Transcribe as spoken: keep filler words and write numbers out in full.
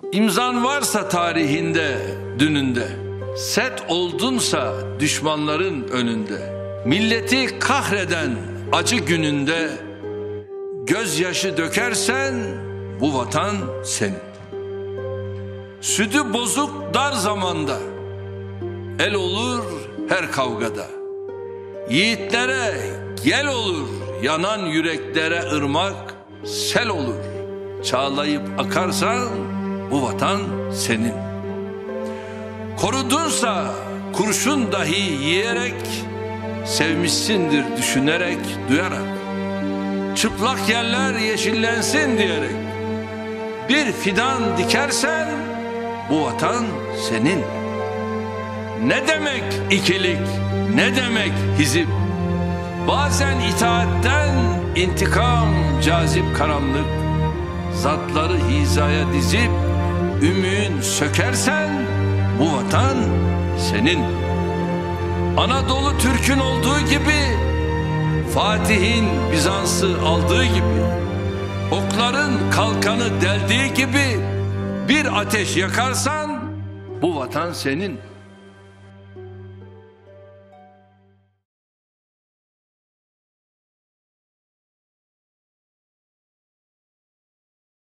İmzan varsa tarihinde, dününde, set oldunsa düşmanların önünde, milleti kahreden acı gününde, gözyaşı dökersen bu vatan senin. Südü bozuk dar zamanda, el olur her kavgada. Yiğitlere gel olur, yanan yüreklere ırmak sel olur. Çağlayıp akarsan bu vatan senin. Korudunsa kurşun dahi yiyerek, sevmişsindir düşünerek, duyarak. Çıplak yerler yeşillensin diyerek bir fidan dikersen bu vatan senin. Ne demek ikilik, ne demek hizip? Bazen itaatten intikam cazip karanlık. Zatları hizaya dizip ümüğün sökersen bu vatan senin. Anadolu Türk'ün olduğu gibi, Fatih'in Bizans'ı aldığı gibi, okların kalkanı deldiği gibi bir ateş yakarsan bu vatan senin.